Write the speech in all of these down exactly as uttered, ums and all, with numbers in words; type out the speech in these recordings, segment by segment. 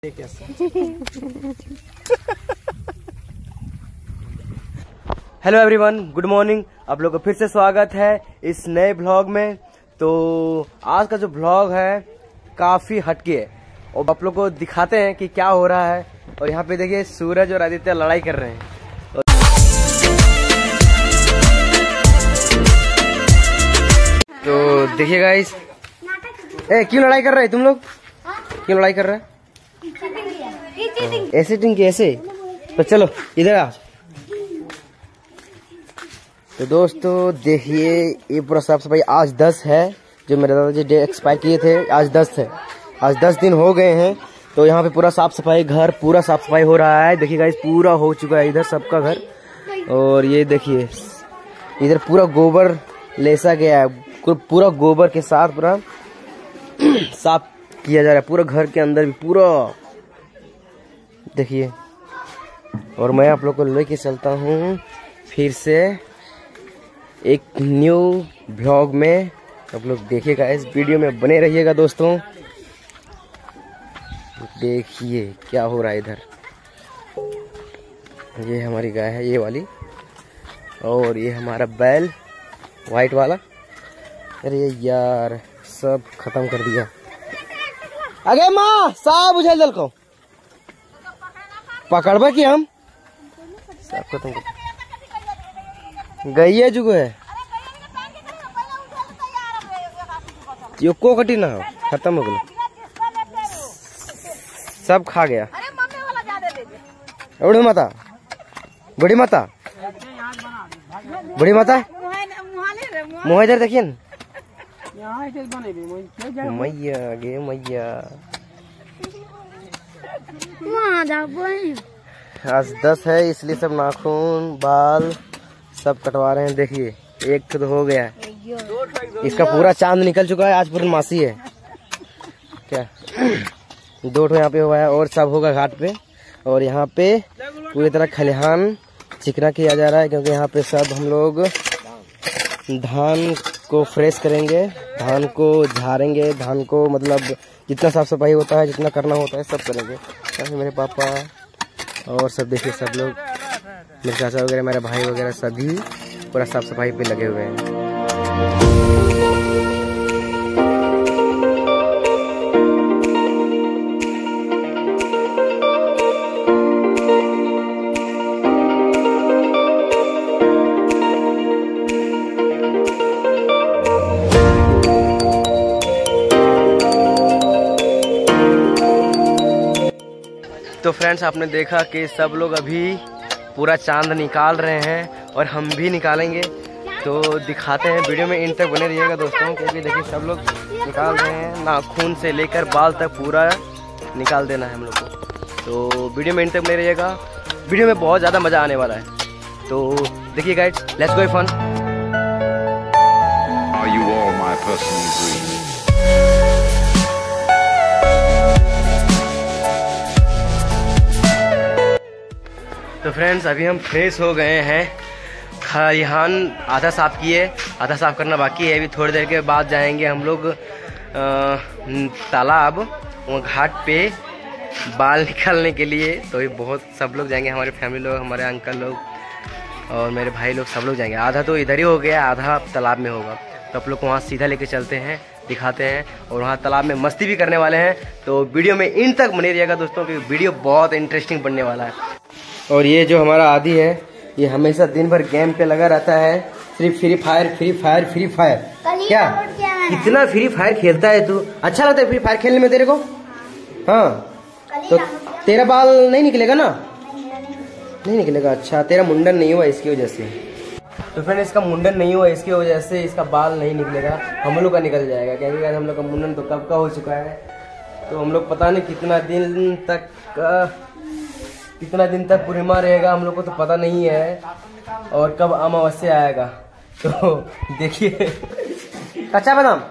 Hello everyone, good morning. आप लोग का फिर से स्वागत है इस नए ब्लॉग में। तो आज का जो ब्लॉग है काफी हटके है और आप लोग को दिखाते हैं कि क्या हो रहा है। और यहाँ पे देखिए सूरज और आदित्य लड़ाई कर रहे हैं। तो देखिए गाइस, ए क्यों लड़ाई कर रहे हैं तुम लोग? क्यों लड़ाई कर रहे हैं? ऐसे टिंग की ऐसे। तो चलो इधर आ। तो दोस्तों देखिए, ये पूरा साफ सफाई आज दस है, जो मेरे दादाजी डे एक्सपायर किए थे आज दस है। आज दस दिन हो गए हैं। तो यहाँ पे पूरा साफ सफाई, घर पूरा साफ सफाई हो रहा है। देखिए गाइस, पूरा हो चुका है इधर सबका घर। और ये देखिए इधर पूरा गोबर लेसा गया है, पूरा गोबर के साथ पूरा साफ किया जा रहा है पूरा घर के अंदर भी पूरा। देखिए, और मैं आप लोग को लेके चलता हूँ फिर से एक न्यू ब्लॉग में। आप लोग देखिएगा, इस वीडियो में बने रहिएगा दोस्तों। देखिए क्या हो रहा है इधर। ये हमारी गाय है, ये वाली, और ये हमारा बैल व्हाइट वाला। अरे यार सब खत्म कर दिया। अगे माँ साहब उछल दल को पकड़बा की हम सब खत्म कर गई है। जुगो है यो को कटी ना हो, खत्म हो गया, सब खा गया। बड़ी माता, बड़ी माता, बड़ी माता मुँह इधर देखिए न। मैया गे मैया, आज दस है इसलिए सब नाखून बाल सब कटवा रहे हैं। देखिए एक तो हो गया है, इसका पूरा चांद निकल चुका है। आज पूर्णमासी है क्या। दो ठो यहाँ पे हुआ है और सब होगा घाट पे। और यहाँ पे पूरी तरह खलिहान चिकना किया जा रहा है, क्योंकि यहाँ पे सब हम लोग धान को फ्रेश करेंगे, धान को झाड़ेंगे, धान को मतलब जितना साफ सफाई होता है, जितना करना होता है सब करेंगे। मेरे पापा और सब देखिए, सब लोग मेरे चाचा वगैरह, मेरे भाई वगैरह सभी पूरा साफ सफाई पे लगे हुए हैं। तो फ्रेंड्स, आपने देखा कि सब लोग अभी पूरा चांद निकाल रहे हैं और हम भी निकालेंगे। तो दिखाते हैं, वीडियो में इन तक बने रहिएगा दोस्तों, क्योंकि देखिए सब लोग निकाल रहे हैं, नाखून से लेकर बाल तक पूरा निकाल देना है हम लोग को। तो वीडियो में इन तक बने रहिएगा, वीडियो में बहुत ज़्यादा मज़ा आने वाला है। तो देखिए guys, let's go fun. Are you all my personal dreams? तो फ्रेंड्स, अभी हम फ्रेश हो गए हैं। खलिहान आधा साफ किए, आधा साफ करना बाकी है। अभी थोड़ी देर के बाद जाएंगे हम लोग तालाब, वहाँ घाट पे बाल निकालने के लिए। तो ये बहुत सब लोग जाएंगे, हमारे फैमिली लोग, हमारे अंकल लोग और मेरे भाई लोग, सब लोग जाएंगे। आधा तो इधर ही हो गया, आधा तालाब में होगा। तो आप लोग को वहाँ सीधा लेके चलते हैं, दिखाते हैं, और वहाँ तालाब में मस्ती भी करने वाले हैं। तो वीडियो में इन तक बने रहिएगा दोस्तों, क्योंकि वीडियो बहुत इंटरेस्टिंग बनने वाला है। और ये जो हमारा आदि है, ये हमेशा दिन भर गेम पे लगा रहता है, सिर्फ Free Fire Free Fire Free Fire. क्या कितना फ्री फायर खेलता है तू? अच्छा लगता है फ्री फायर खेलने में तेरे को? हाँ, तो तेरा बाल नहीं निकलेगा ना? नहीं निकलेगा। अच्छा, तेरा मुंडन नहीं हुआ इसकी वजह से। तो फ्रेंड, इसका मुंडन नहीं हुआ इसकी वजह से इसका बाल नहीं निकलेगा, हम लोग का निकल जाएगा, क्योंकि हम लोग का मुंडन तो कब का हो चुका है। तो हम लोग पता नहीं कितना दिन तक कितना दिन तक पूर्णिमा रहेगा, हम लोग को तो पता नहीं है, और कब अमावस्या आएगा। तो देखिए, कच्चा बादाम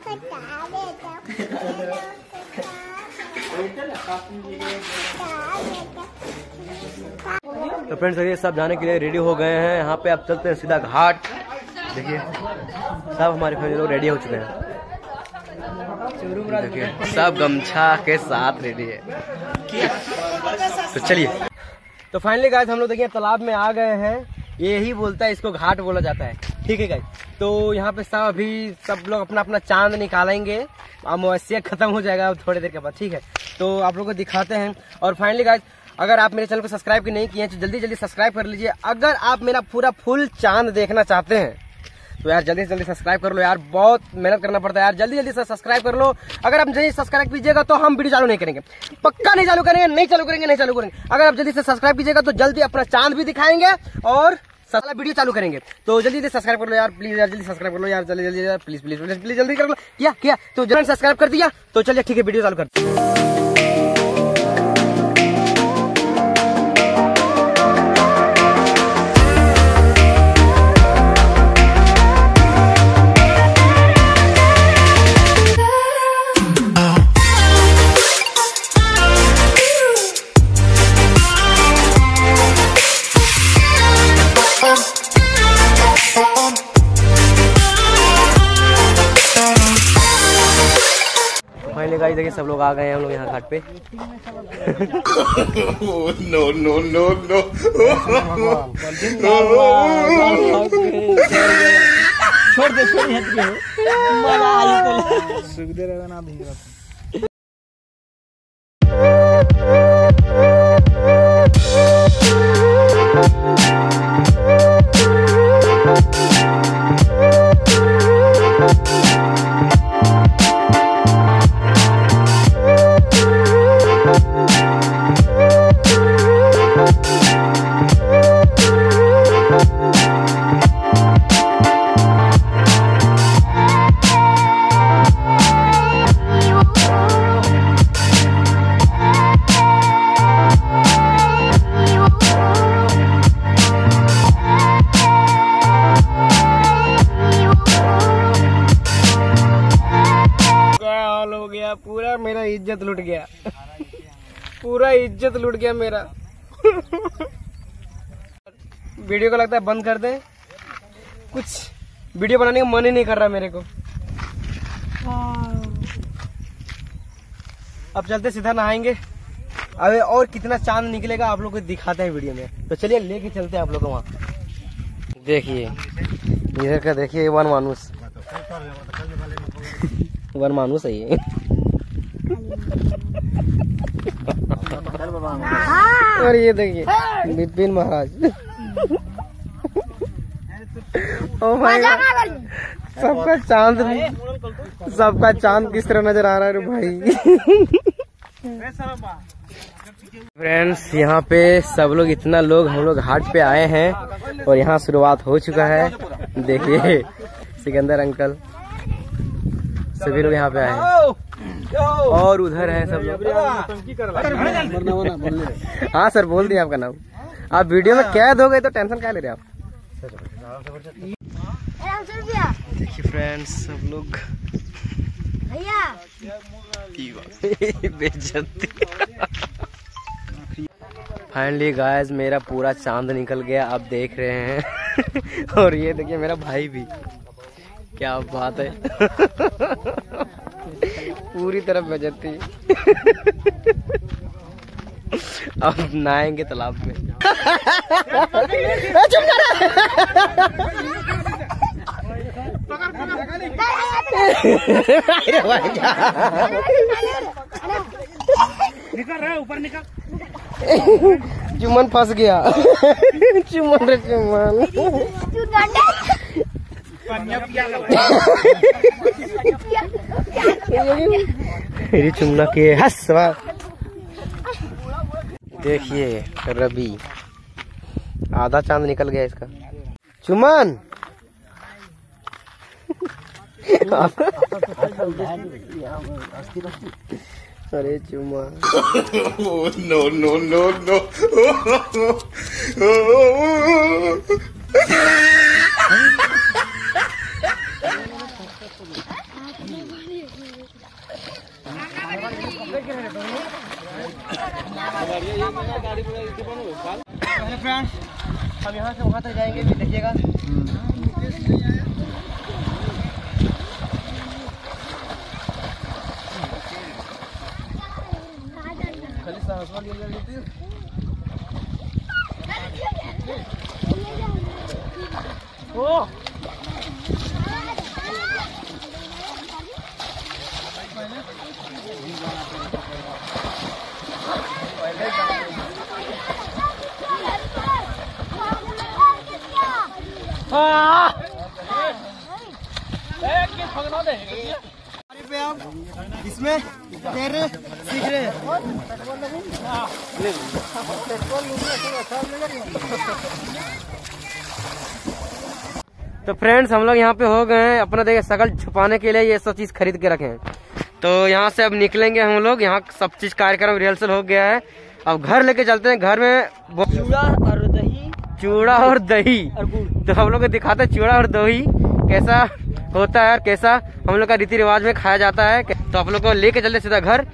तो फ्रेंड्स, ये सब जाने के लिए रेडी हो गए हैं। यहाँ पे अब चलते हैं सीधा घाट। देखिए सब हमारे फैमिली लोग रेडी हो चुके हैं। देखिए सब गमछा के साथ रेडी है। तो चलिए, तो फाइनली गाइस हम लोग देखिए तालाब में आ गए हैं। यही बोलता है, इसको घाट बोला जाता है, ठीक है गाइस। तो यहाँ पे सब अभी सब लोग अपना अपना चांद निकालेंगे, अमावस्या खत्म हो जाएगा अब थोड़ी देर के बाद, ठीक है। तो आप लोगों को दिखाते हैं। और फाइनली गाइस अगर आप मेरे चैनल को सब्सक्राइब नहीं किए हैं तो जल्दी जल्दी सब्सक्राइब कर लीजिए। अगर आप मेरा पूरा फुल चांद देखना चाहते हैं तो यार जल्दी से जल्दी सब्सक्राइब कर लो यार, बहुत मेहनत करना पड़ता है यार, जल्दी जल्दी से सब्सक्राइब कर लो। अगर आप जल्दी सब्सक्राइब कीजिएगा तो हम वीडियो चालू नहीं करेंगे, पक्का नहीं चालू करेंगे, नहीं चालू करेंगे, नहीं चालू करेंगे। अगर आप जल्दी से सब्सक्राइब कीजिएगा तो जल्दी अपना चांद भी दिखाएंगे और सारा वीडियो चालू करेंगे। तो जल्दी से सब्सक्राइब कर लो यार, प्लीज यार जल्दी सब्सक्राइब कर लो यार, जल्दी जल्दी यार, प्लीज प्लीज प्लीज प्लीज जल्दी कर लो। क्या क्या तो जल्दी सब्सक्राइब कर दिया तो चलिए ठीक है, वीडियो चालू करते हैं। फाइनली गाइस देखिए सब लोग आ गए हैं हम लोग यहाँ घाट पे। नो नो नो नो छोड़ दे छोड़ दे मजा आई तो सुख दे रहेगा ना भीग रहा। हो गया पूरा, मेरा इज्जत लुट गया, पूरा इज्जत लुट गया मेरा। वीडियो को लगता है बंद कर दें, कुछ वीडियो बनाने का मन ही नहीं कर रहा मेरे को। अब चलते सीधा नहाएंगे, अबे और कितना चांद निकलेगा आप लोग को दिखाते हैं वीडियो में। तो चलिए लेके चलते हैं आप लोग को वहाँ। देखिए इधर का देखिए वन मानुस वन मानुस है ये। और ये देखिए विपिन महाराज। ओ भाई सबका चांद सबका चांद किस तरह नजर आ रहा है भाई। फ्रेंड्स यहाँ पे सब लोग इतना लोग हम लोग घाट पे आए हैं और यहाँ शुरुआत हो चुका है। देखिए सिकंदर अंकल सभी लोग यहाँ पे आए हैं और उधर है सब लोग। हाँ सर बोल दिया आपका नाम, आप वीडियो में कैद हो गए तो टेंशन क्या ले रहे आप। देखिए फ्रेंड्स सब लोग बेइज्जती। फाइनली गाइस मेरा पूरा चांद निकल गया, आप देख रहे हैं। और ये देखिए मेरा भाई भी, क्या बात है। पूरी तरफ बेइज्जती। अब नहाएंगे तालाब में। निकल रहा है ऊपर निकल। चुमन फंस गया। चुमन रे चुमन। मेरी चुमना के हंस। देखिए रवि आधा चांद निकल गया इसका। चुमन अरे Chuman. No no no no. Friends हम यहाँ से वहाँ तक जाएंगे, भी देखिएगा। इसमें तेरे सीख रहे तो फ्रेंड्स हम लोग यहाँ पे हो गए हैं। अपना देखिए शकल छुपाने के लिए ये सब चीज खरीद के रखे हैं। तो यहाँ से अब निकलेंगे हम लोग। यहाँ सब चीज कार्यक्रम रिहर्सल हो गया है। अब घर लेके चलते हैं। घर में चूड़ा और दही, चूड़ा और दही और गुड़। तो हम लोग को दिखाते हैं चूड़ा और दही कैसा होता है और कैसा हम लोग का रीति रिवाज में खाया जाता है। तो आप लोग को लेके चलते सीधा घर।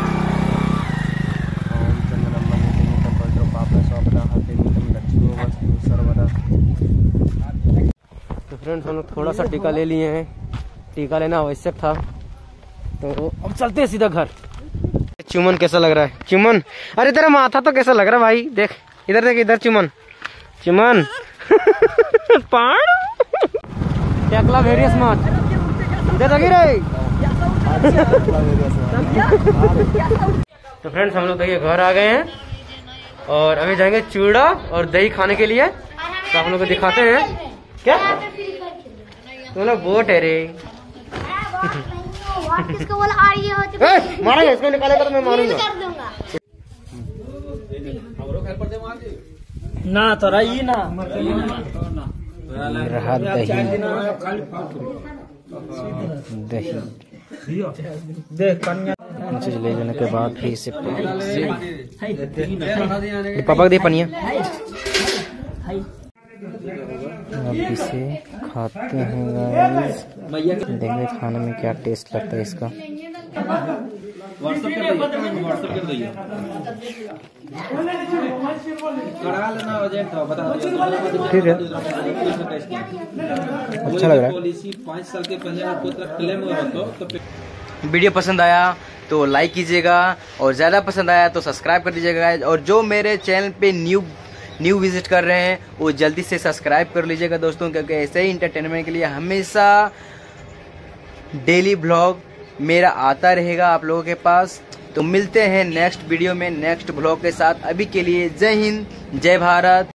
तो फ्रेंड्स हम लोग थोड़ा सा टीका ले लिए हैं। टीका लेना आवश्यक था। तो अब चलते हैं सीधा घर। चुमन कैसा लग रहा है? चुमन, अरे तेरा माथा तो कैसा लग रहा है भाई? देख इधर, देख इधर। चुमन, चुमन टकला वेरियस मत दे दगी रे। तो फ्रेंड्स हम लोग देखिए घर आ गए हैं और अभी जाएंगे चूड़ा और दही खाने के लिए। तो आप लोग को दिखाते हैं। क्या तुम लोग बोट है रे? इसको बोला आ रही हो मारेंगे इसको, निकालेगा तो मैं मारूंगा ना तोरा ई ना रहा दही दही देख कन्या चीज ले लेने के बाद फिर से पापा दे पनिया। अब इसे खाते हैं गाइस। देखेंगे खाने में क्या टेस्ट लगता है इसका। ठीक है, अच्छा लग रहा है। पाँच साल के पहले वीडियो पसंद आया तो लाइक कीजिएगा और ज़्यादा पसंद आया तो सब्सक्राइब कर दीजिएगा गाइस। और जो मेरे चैनल पे न्यू न्यू विजिट कर रहे हैं वो जल्दी से सब्सक्राइब कर लीजिएगा दोस्तों, क्योंकि ऐसे ही इंटरटेनमेंट के लिए हमेशा डेली ब्लॉग मेरा आता रहेगा आप लोगों के पास। तो मिलते हैं नेक्स्ट वीडियो में नेक्स्ट ब्लॉग के साथ। अभी के लिए जय हिंद, जय भारत।